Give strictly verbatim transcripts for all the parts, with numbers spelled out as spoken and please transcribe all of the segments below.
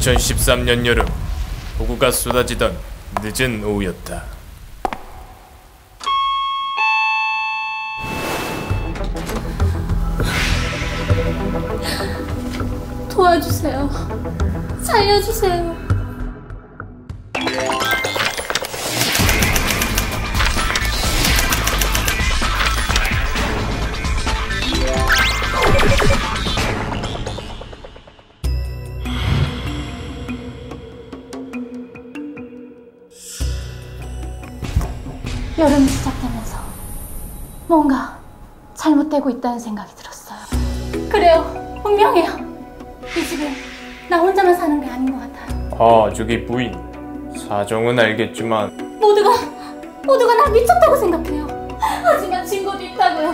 이천십삼 년 여름, 폭우가 쏟아지던 늦은 오후였다. 도와주세요. 살려주세요. 여름이 시작되면서 뭔가 잘못되고 있다는 생각이 들었어요. 그래요, 분명해요. 이 집에 나 혼자만 사는 게 아닌 것 같아요. 아, 저기 부인, 사정은 알겠지만 모두가 모두가 나 미쳤다고 생각해요. 하지만 증거도 있다고요.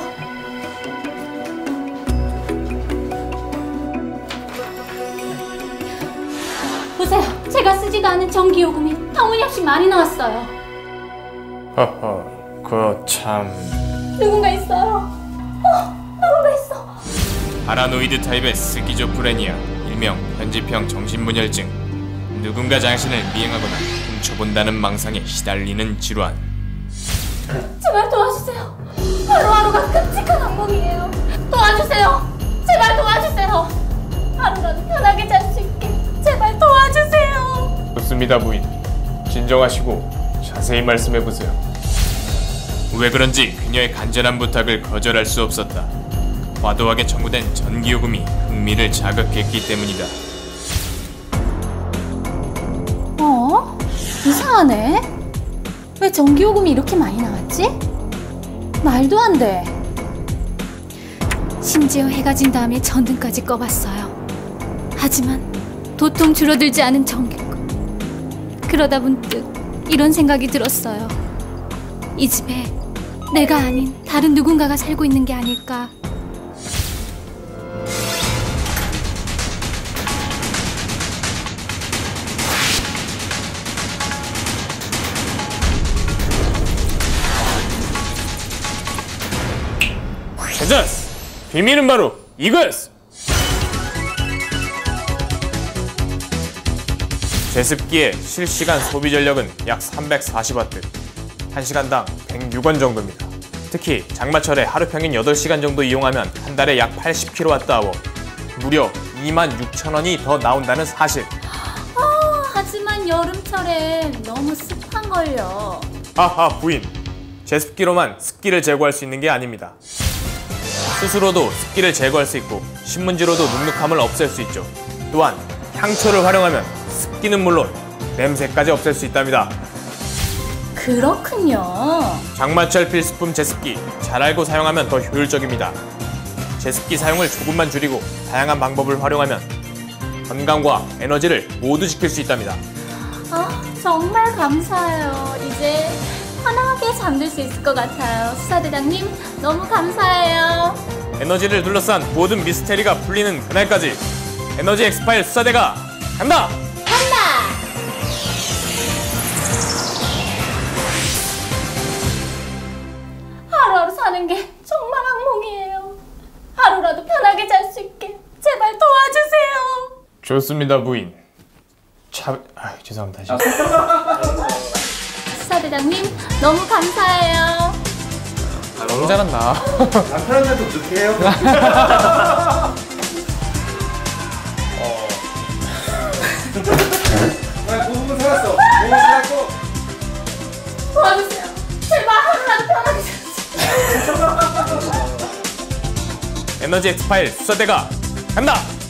보세요, 제가 쓰지도 않은 전기요금이 터무니없이 많이 나왔어요. 허허, 그거 참... 누군가 있어요. 어, 누군가 있어. 파라노이드 타입의 스키조프레니아, 일명 편집형 정신분열증. 누군가 당신을 미행하거나 훔쳐본다는 망상에 시달리는 질환. 제발 도와주세요. 하루하루가 끔찍한 악몽이에요. 도와주세요. 제발 도와주세요. 하루라도 편하게 잘 수 있게 제발 도와주세요. 좋습니다, 부인. 진정하시고 자세히 말씀해보세요. 왜 그런지 그녀의 간절한 부탁을 거절할 수 없었다. 과도하게 청구된 전기요금이 흥미를 자극했기 때문이다. 어? 이상하네? 왜 전기요금이 이렇게 많이 나왔지? 말도 안 돼. 심지어 해가 진 다음에 전등까지 꺼봤어요. 하지만 도통 줄어들지 않은 전기요금. 그러다 문득 이런 생각이 들었어요. 이 집에 내가 아닌 다른 누군가가 살고 있는 게 아닐까. 괜찮았어! 비밀은 바로 이거였어! 제습기의 실시간 소비 전력은 약 삼백사십 와트, 한 시간당 백육 원 정도입니다. 특히 장마철에 하루 평균 여덟 시간 정도 이용하면 한 달에 약 팔십 킬로와트아워, 무려 이만 육천 원이 더 나온다는 사실. 어, 하지만 여름철엔 너무 습한걸요. 하하, 부인. 제습기로만 습기를 제거할 수 있는 게 아닙니다. 스스로도 습기를 제거할 수 있고 신문지로도 눅눅함을 없앨 수 있죠. 또한 향초를 활용하면 습기는 물론 냄새까지 없앨 수 있답니다. 그렇군요. 장마철 필수품 제습기, 잘 알고 사용하면 더 효율적입니다. 제습기 사용을 조금만 줄이고 다양한 방법을 활용하면 건강과 에너지를 모두 지킬 수 있답니다. 아, 정말 감사해요. 이제 편하게 잠들 수 있을 것 같아요. 수사대장님, 너무 감사해요. 에너지를 둘러싼 모든 미스테리가 풀리는 그날까지 에너지 엑스파일 수사대가 간다! 간다! 하루하루 사는 게 정말 악몽이에요. 하루라도 편하게 잘 수 있게 제발 도와주세요. 좋습니다, 부인. 차... 아, 죄송합니다. 수사대장님, 너무 감사해요. 너무 잘한다. 남편한테도 그렇게 해요? 어. 나 그 부분 살았어. 부분 살았고. 도와주세요. 제발 하루라도 편하게 잘 수 있게. 에너지 엑스파일 수사대가 간다!